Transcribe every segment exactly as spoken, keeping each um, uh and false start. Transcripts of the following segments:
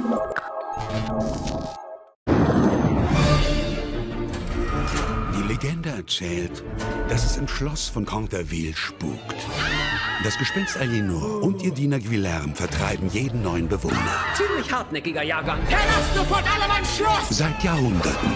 Die Legende erzählt, dass es im Schloss von Canterville spukt. Das Gespenst Aliénor und ihr Diener Guilherme vertreiben jeden neuen Bewohner. Ziemlich hartnäckiger Jahrgang. Verlasst sofort alle mein Schloss! Seit Jahrhunderten.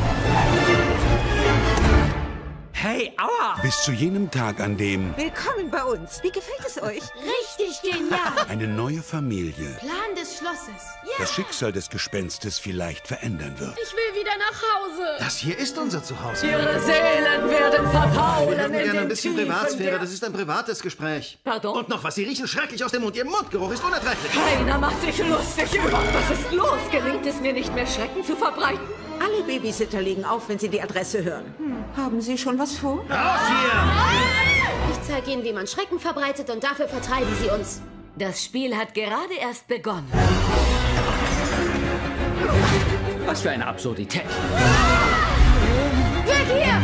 Hey, aua! Bis zu jenem Tag, an dem Willkommen bei uns. Wie gefällt es euch? Richtig genial. eine neue Familie Plan des Schlosses. das Schicksal des Gespenstes vielleicht verändern wird. Ich will wieder nach Hause. Das hier ist unser Zuhause. Ihre Seelen werden verfaulen. Wir hätten in gerne den ein bisschen Tiefen Privatsphäre. der- Das ist ein privates Gespräch. Pardon? Und noch was, Sie riechen schrecklich aus dem Mund. Ihr Mundgeruch ist unerträglich. Keiner macht sich lustig über. Was ist los? Gelingt es mir nicht mehr, Schrecken zu verbreiten? Alle Babysitter legen auf, wenn sie die Adresse hören. Hm. Haben Sie schon was vor? Raus hier! Ich zeige Ihnen, wie man Schrecken verbreitet und dafür vertreiben Sie uns. Das Spiel hat gerade erst begonnen. Was für eine Absurdität. Weg hier!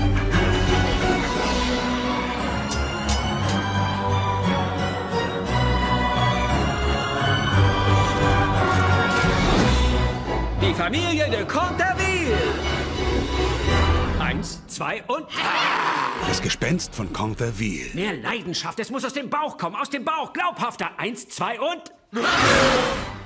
Die Familie de Canterville. Eins, zwei und... Das Gespenst von Canterville. Mehr Leidenschaft. Es muss aus dem Bauch kommen. Aus dem Bauch. Glaubhafter. Eins, zwei und...